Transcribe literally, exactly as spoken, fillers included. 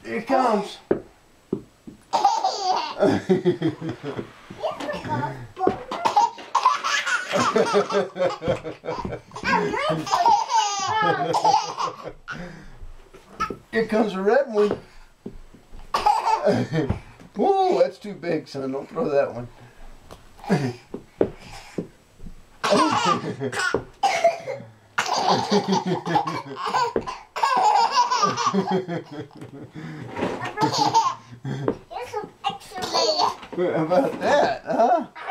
Here it comes. Here comes a red one. Whoa, that's too big, son. Don't throw that one. Here's some extra. How about that, huh?